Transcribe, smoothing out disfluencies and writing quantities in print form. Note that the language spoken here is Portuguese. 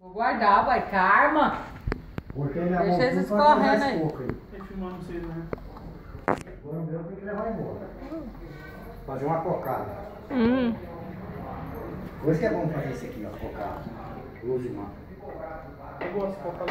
Vou guardar, vai, karma. Deixa eles escorrendo aí. Tá filmando vocês, né? Agora o meu tem que levar embora. Fazer uma cocada. Hoje que é bom fazer isso aqui, ó, cocada. Luz de mão. Eu gosto de colocar